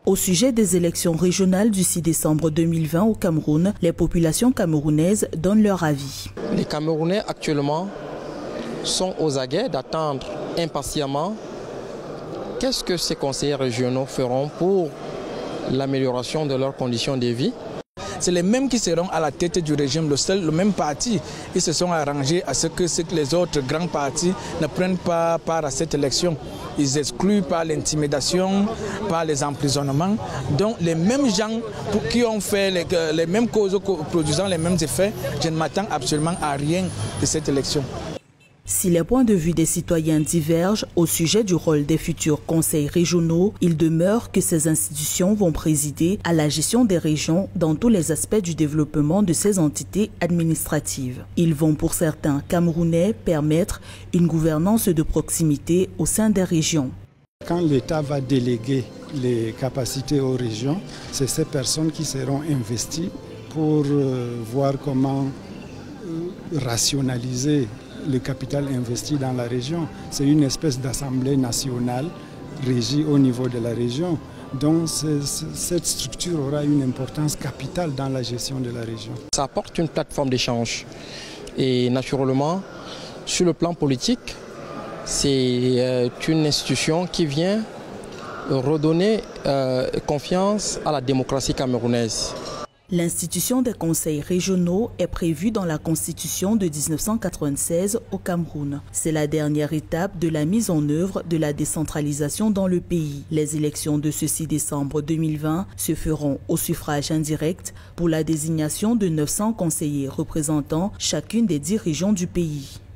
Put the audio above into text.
Au sujet des élections régionales du 6 décembre 2020 au Cameroun, les populations camerounaises donnent leur avis. Les Camerounais actuellement sont aux aguets d'attendre impatiemment qu'est-ce que ces conseillers régionaux feront pour l'amélioration de leurs conditions de vie. C'est les mêmes qui seront à la tête du régime, le même parti. Ils se sont arrangés à ce que les autres grands partis ne prennent pas part à cette élection. Ils excluent par l'intimidation, par les emprisonnements. Donc les mêmes gens qui ont fait les mêmes causes produisant les mêmes effets, je ne m'attends absolument à rien de cette élection. Si les points de vue des citoyens divergent au sujet du rôle des futurs conseils régionaux, il demeure que ces institutions vont présider à la gestion des régions dans tous les aspects du développement de ces entités administratives. Ils vont pour certains Camerounais permettre une gouvernance de proximité au sein des régions. Quand l'État va déléguer les capacités aux régions, c'est ces personnes qui seront investies pour voir comment rationaliser le capital investi dans la région. C'est une espèce d'assemblée nationale régie au niveau de la région. Donc cette structure aura une importance capitale dans la gestion de la région. Ça apporte une plateforme d'échange. Et naturellement, sur le plan politique, c'est une institution qui vient redonner confiance à la démocratie camerounaise. L'institution des conseils régionaux est prévue dans la Constitution de 1996 au Cameroun. C'est la dernière étape de la mise en œuvre de la décentralisation dans le pays. Les élections de ce 6 décembre 2020 se feront au suffrage indirect pour la désignation de 900 conseillers représentant chacune des 10 régions du pays.